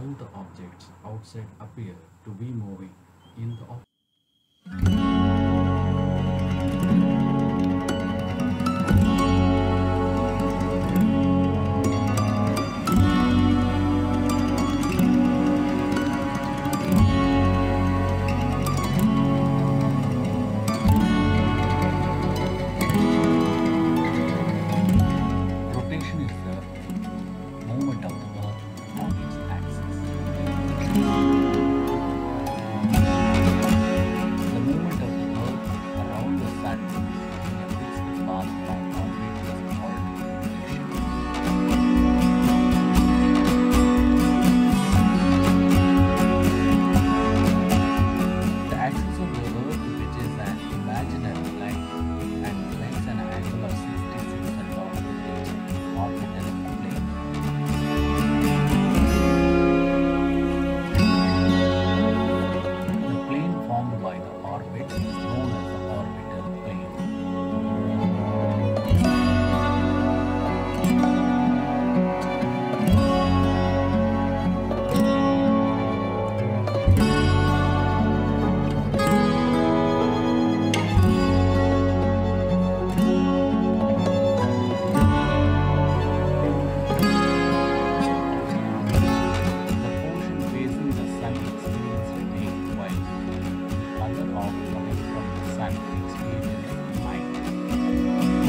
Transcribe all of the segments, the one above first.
all the objects outside appear to be moving in the opposite. Rotation is the movement of the Earth on its axis. The movement of the Earth around the Sun in a fixed path of orbit is called rotation. The axis of the Earth, which is an imaginary line and makes an angle of 66 along its orbital plane. The plane formed by the orbit is known as the orbital plane. The portion facing the Sun experiences day, while the other half coming from the Sun experiences night.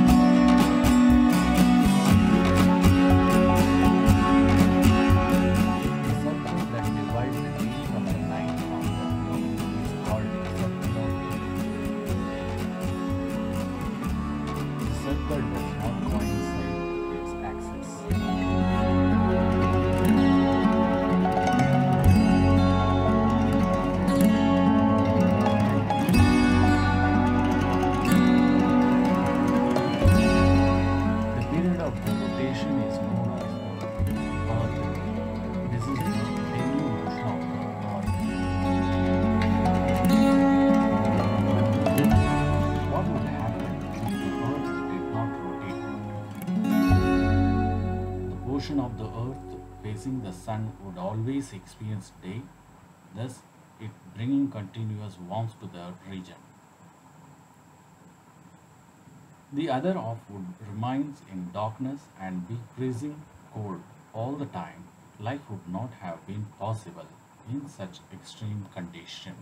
The circle that divides the day from the night on the globe is called the circle of Earth. The circle does not coincide with its axis. The period of the rotation is known as the Earth day. This is the daily motion of the Earth. What would happen if the Earth did not rotate? The portion of the Earth facing the Sun would always experience day, thus it bringing continuous warmth to the region. The other half would remain in darkness and be freezing cold all the time. Life would not have been possible in such extreme condition.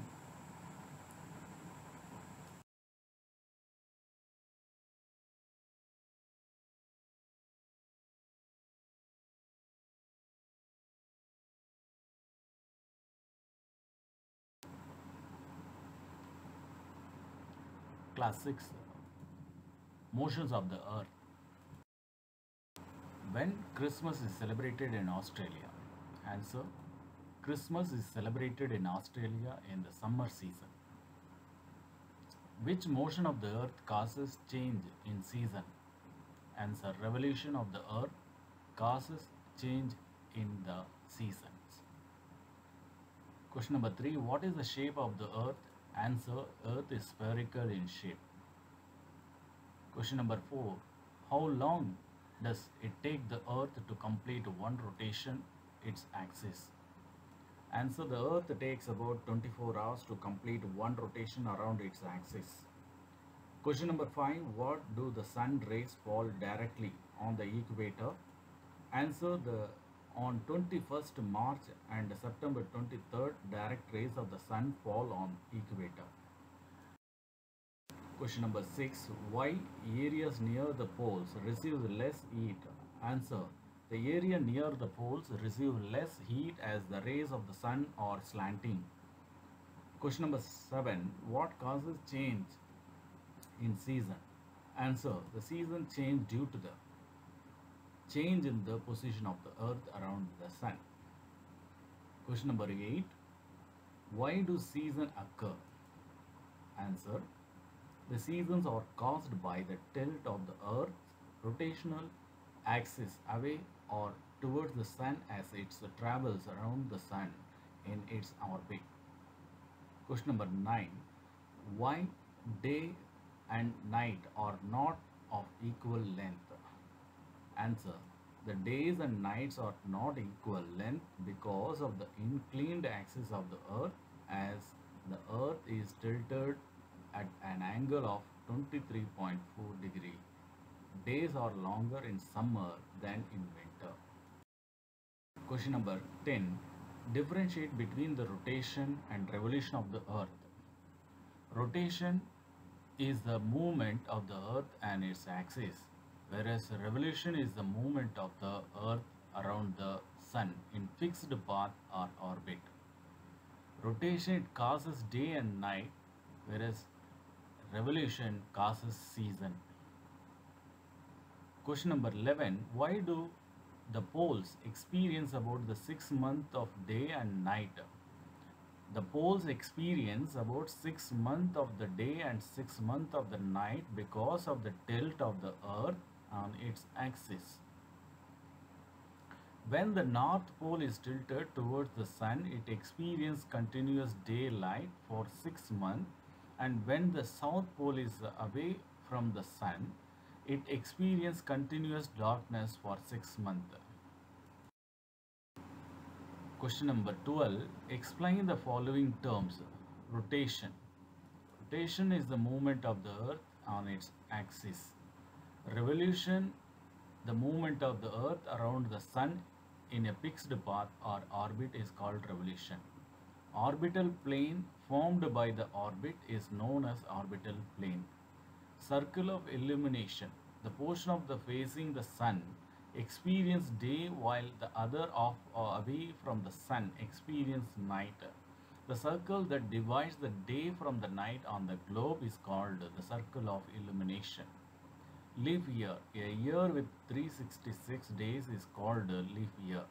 Class 6. Motions of the Earth. When Christmas is celebrated in Australia? Answer. Christmas is celebrated in Australia in the summer season. Which motion of the Earth causes change in season? Answer. Revolution of the Earth causes change in the seasons. Question number 3. What is the shape of the Earth? Answer. Earth is spherical in shape. Question number 4. How long does it take the Earth to complete one rotation its axis? Answer. The Earth takes about 24 hours to complete one rotation around its axis. Question number 5. What do the sun rays fall directly on the equator? Answer. On 21st March and September 23rd, direct rays of the sun fall on equator. Question number 6. Why areas near the poles receive less heat? Answer. The area near the poles receive less heat as the rays of the sun are slanting. Question number 7. What causes change in season? Answer. The season change due to the change in the position of the earth around the sun. Question number 8. Why do seasons occur? Answer. The seasons are caused by the tilt of the earth's rotational axis away or towards the sun as it travels around the sun in its orbit. Question number 9. Why day and night are not of equal length? Answer. The days and nights are not equal length because of the inclined axis of the earth, as the earth is tilted at an angle of 23.4 degree. Days are longer in summer than in winter. Question number 10. Differentiate between the rotation and revolution of the earth. Rotation is the movement of the earth and its axis, whereas revolution is the movement of the earth around the sun in fixed path or orbit. Rotation it causes day and night, whereas revolution causes season. Question number 11. Why do the poles experience about the 6 months of day and night? The poles experience about 6 months of the day and 6 months of the night because of the tilt of the earth on its axis. When the North Pole is tilted towards the sun, it experiences continuous daylight for 6 months, and when the South Pole is away from the sun, it experiences continuous darkness for 6 months. Question number 12. Explain the following terms. Rotation. Rotation is the movement of the earth on its axis. Revolution, the movement of the earth around the sun in a fixed path or orbit is called revolution. Orbital plane formed by the orbit is known as orbital plane. Circle of illumination. The portion of the facing the sun experience day while the other off or away from the sun experience night. The circle that divides the day from the night on the globe is called the circle of illumination. Leap year. A year with 366 days is called a leap year.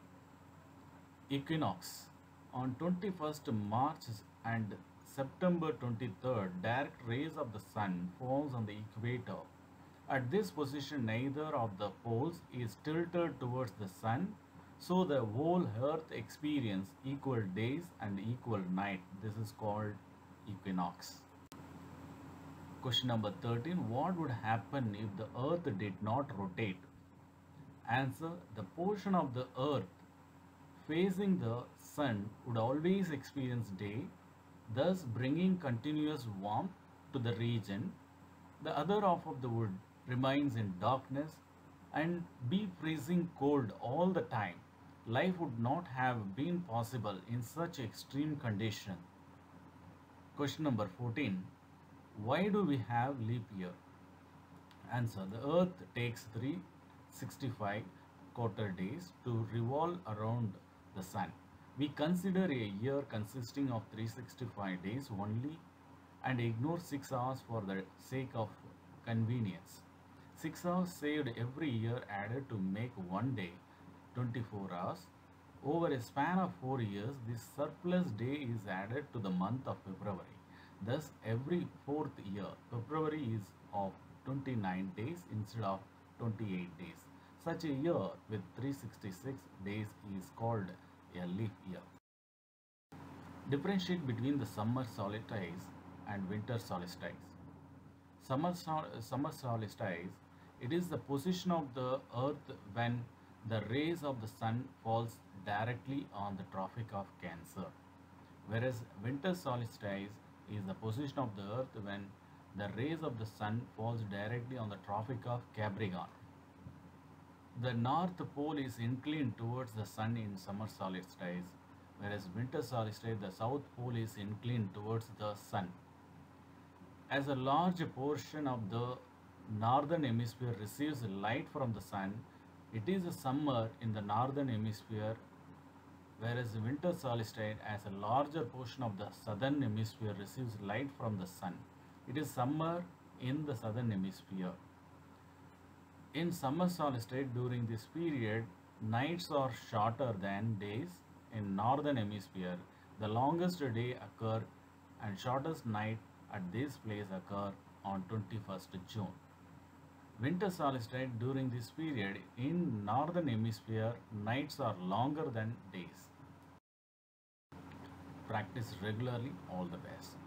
Equinox. On 21st March and September 23rd, direct rays of the sun falls on the equator. At this position, neither of the poles is tilted towards the sun, so the whole earth experiences equal days and equal night. This is called equinox. Question number 13. What would happen if the earth did not rotate? Answer. The portion of the earth facing the sun would always experience day, thus bringing continuous warmth to the region. The other half of the wood remains in darkness and be freezing cold all the time. Life would not have been possible in such extreme conditions. Question number 14. Why do we have leap year? Answer. The earth takes 365 quarter days to revolve around the sun. We consider a year consisting of 365 days only and ignore 6 hours for the sake of convenience. 6 hours saved every year added to make one day 24 hours. Over a span of 4 years, this surplus day is added to the month of February. Thus, every fourth year, February is of 29 days instead of 28 days. Such a year with 366 days is called a leap year. Differentiate between the summer solstice and winter solstice. Summer solstice, it is the position of the earth when the rays of the sun falls directly on the Tropic of Cancer, whereas winter solstice is the position of the earth when the rays of the sun falls directly on the Tropic of Capricorn. The North Pole is inclined towards the sun in summer solstice, whereas winter solstice, the South Pole is inclined towards the sun. As a large portion of the northern hemisphere receives light from the sun, it is a summer in the northern hemisphere, whereas winter solstice, as a larger portion of the southern hemisphere receives light from the sun, it is summer in the southern hemisphere. In summer solstice, during this period, nights are shorter than days. In northern hemisphere, the longest day occur and shortest night at this place occur on 21st June. Winter solstice, during this period in northern hemisphere, nights are longer than days. Practice regularly. All the best.